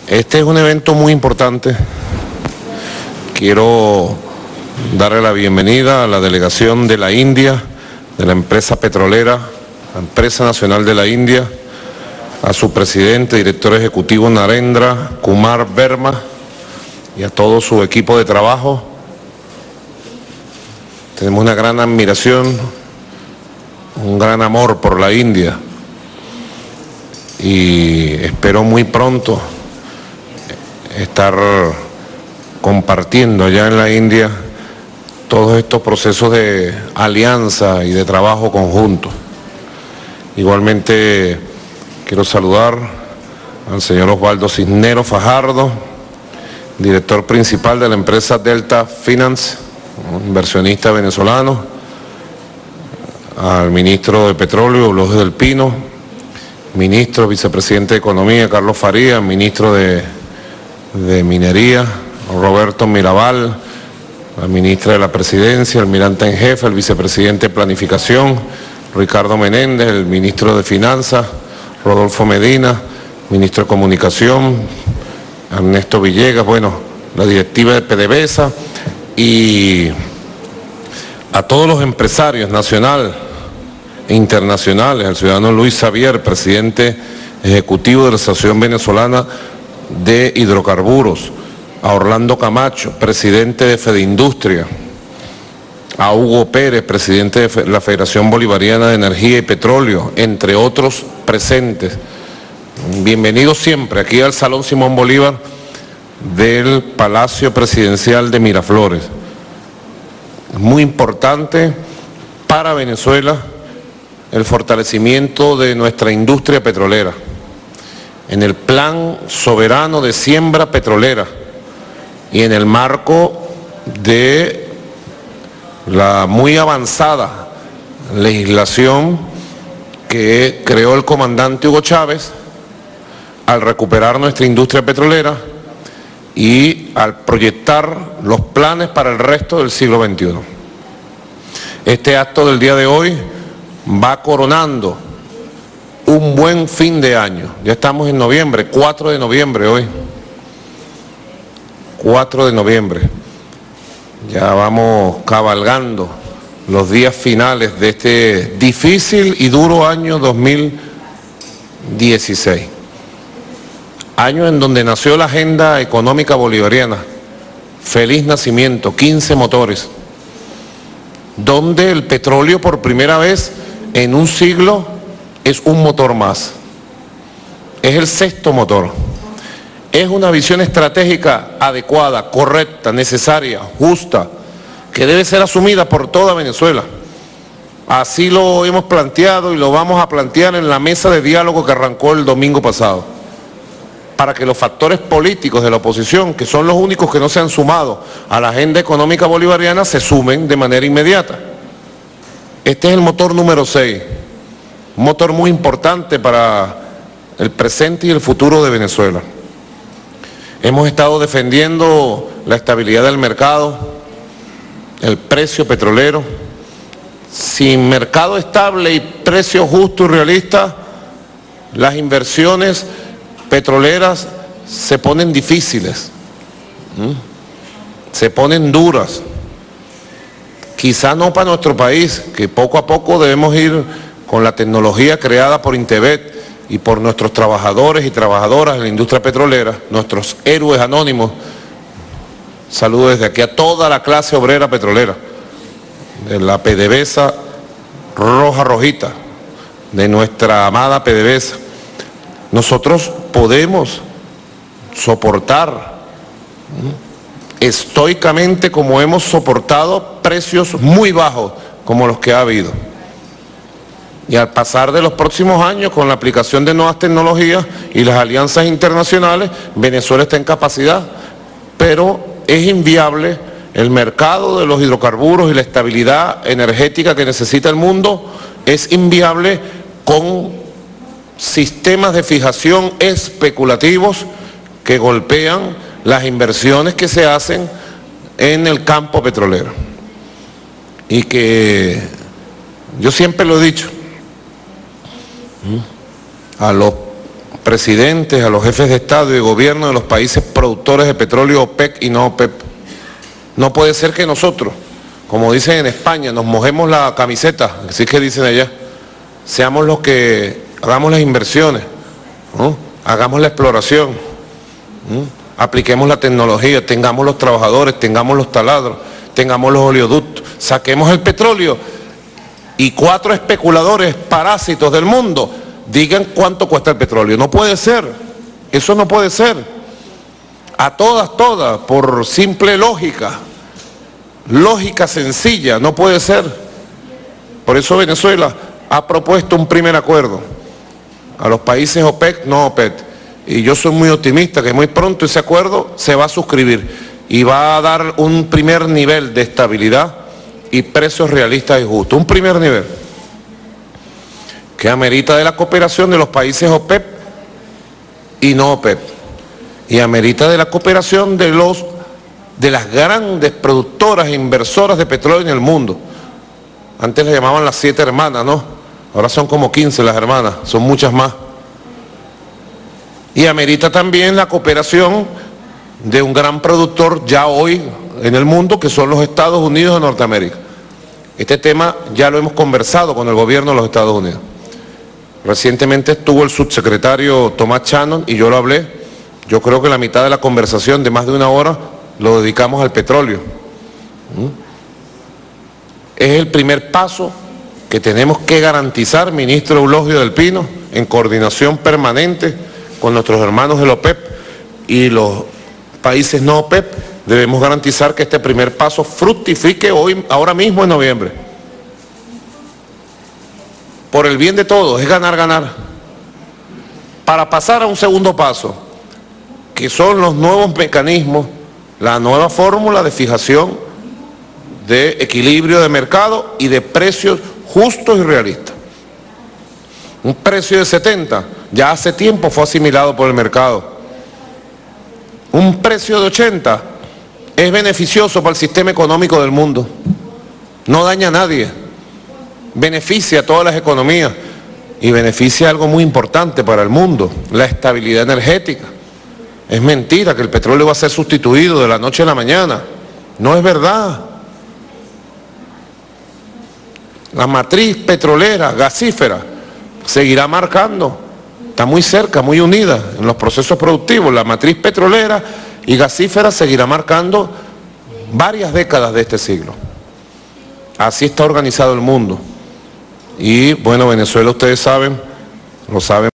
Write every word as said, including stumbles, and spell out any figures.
Este es un evento muy importante. Quiero darle la bienvenida a la delegación de la India, de la empresa petrolera, la Empresa Nacional de la India, a su presidente, director ejecutivo Narendra Kumar Verma y a todo su equipo de trabajo. Tenemos una gran admiración, un gran amor por la India y espero muy pronto estar compartiendo allá en la India todos estos procesos de alianza y de trabajo conjunto. Igualmente quiero saludar al señor Osvaldo Cisneros Fajardo, director principal de la empresa Delta Finance, un inversionista venezolano, al ministro de Petróleo, Eulogio del Pino, ministro, vicepresidente de Economía, Carlos Farías, ministro de, de Minería, Roberto Mirabal, la ministra de la Presidencia, el almirante en jefe, el vicepresidente de Planificación, Ricardo Menéndez, el ministro de Finanzas, Rodolfo Medina, ministro de Comunicación, Ernesto Villegas, bueno, la directiva de PDVSA y a todos los empresarios nacionales e internacionales, al ciudadano Luis Xavier, presidente ejecutivo de la Asociación Venezolana de Hidrocarburos, a Orlando Camacho, presidente de Fedindustria, a Hugo Pérez, presidente de la Federación Bolivariana de Energía y Petróleo, entre otros presentes. Bienvenidos siempre aquí al Salón Simón Bolívar del Palacio Presidencial de Miraflores. Es muy importante para Venezuela el fortalecimiento de nuestra industria petrolera en el Plan Soberano de Siembra Petrolera y en el marco de la muy avanzada legislación que creó el comandante Hugo Chávez al recuperar nuestra industria petrolera y al proyectar los planes para el resto del siglo veintiuno. Este acto del día de hoy va coronando un buen fin de año. Ya estamos en noviembre, cuatro de noviembre hoy. cuatro de noviembre. Ya vamos cabalgando los días finales de este difícil y duro año dos mil dieciséis. Año en donde nació la agenda económica bolivariana. Feliz nacimiento, quince motores. Donde el petróleo por primera vez en un siglo es un motor más. Es el sexto motor. Es una visión estratégica adecuada, correcta, necesaria, justa, que debe ser asumida por toda Venezuela. Así lo hemos planteado y lo vamos a plantear en la mesa de diálogo que arrancó el domingo pasado, para que los factores políticos de la oposición, que son los únicos que no se han sumado a la agenda económica bolivariana, se sumen de manera inmediata. Este es el motor número seis, un motor muy importante para el presente y el futuro de Venezuela. Hemos estado defendiendo la estabilidad del mercado, el precio petrolero. Sin mercado estable y precio justo y realista, las inversiones petroleras se ponen difíciles, ¿Mm? se ponen duras. Quizá no para nuestro país, que poco a poco debemos ir con la tecnología creada por Intevet y por nuestros trabajadores y trabajadoras de la industria petrolera, nuestros héroes anónimos. Saludo desde aquí a toda la clase obrera petrolera, de la PDVSA roja rojita, de nuestra amada PDVSA. Nosotros podemos soportar estoicamente, como hemos soportado precios muy bajos como los que ha habido. Y al pasar de los próximos años, con la aplicación de nuevas tecnologías y las alianzas internacionales, Venezuela está en capacidad, pero es inviable el mercado de los hidrocarburos y la estabilidad energética que necesita el mundo, es inviable con sistemas de fijación especulativos que golpean las inversiones que se hacen en el campo petrolero. Y que yo siempre lo he dicho, a los presidentes, a los jefes de Estado y de gobierno de los países productores de petróleo OPEC y no OPEP. No puede ser que nosotros, como dicen en España, nos mojemos la camiseta, así que dicen allá, seamos los que hagamos las inversiones, ¿no? Hagamos la exploración, ¿no? Apliquemos la tecnología, tengamos los trabajadores, tengamos los taladros, tengamos los oleoductos, saquemos el petróleo y cuatro especuladores parásitos del mundo digan cuánto cuesta el petróleo. No puede ser, eso no puede ser. A todas, todas, por simple lógica, lógica sencilla, no puede ser. Por eso Venezuela ha propuesto un primer acuerdo a los países OPEC, no OPEP. Y yo soy muy optimista que muy pronto ese acuerdo se va a suscribir y va a dar un primer nivel de estabilidad y precios realistas y justos. Un primer nivel que amerita de la cooperación de los países OPEP y no OPEP. Y amerita de la cooperación de, los, de las grandes productoras e inversoras de petróleo en el mundo. Antes les llamaban las siete hermanas, ¿no? Ahora son como quince las hermanas, son muchas más. Y amerita también la cooperación de un gran productor ya hoy en el mundo, que son los Estados Unidos de Norteamérica. Este tema ya lo hemos conversado con el gobierno de los Estados Unidos. Recientemente estuvo el subsecretario Tomás Shannon y yo lo hablé. Yo creo que la mitad de la conversación de más de una hora lo dedicamos al petróleo. ¿Mm? Es el primer paso que tenemos que garantizar, ministro Eulogio del Pino, en coordinación permanente con nuestros hermanos del OPEP y los países no OPEP, debemos garantizar que este primer paso fructifique hoy, ahora mismo en noviembre. Por el bien de todos, es ganar, ganar. Para pasar a un segundo paso, que son los nuevos mecanismos, la nueva fórmula de fijación de equilibrio de mercado y de precios justos y realistas. Un precio de setenta ya hace tiempo fue asimilado por el mercado. Un precio de ochenta es beneficioso para el sistema económico del mundo. No daña a nadie. Beneficia a todas las economías y beneficia algo muy importante para el mundo, la estabilidad energética. Es mentira que el petróleo va a ser sustituido de la noche a la mañana. No es verdad. La matriz petrolera, gasífera, seguirá marcando, está muy cerca, muy unida en los procesos productivos. La matriz petrolera y gasífera seguirá marcando varias décadas de este siglo. Así está organizado el mundo. Y bueno, Venezuela, ustedes saben, lo saben.